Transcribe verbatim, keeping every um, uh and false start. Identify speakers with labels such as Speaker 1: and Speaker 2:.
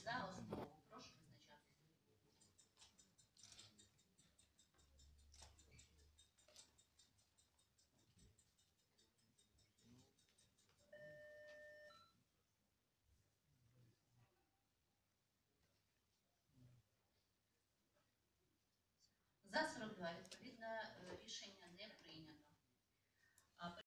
Speaker 1: за основу. Прошу визначатися. За сорок два, відповідно, рішення не прийнято.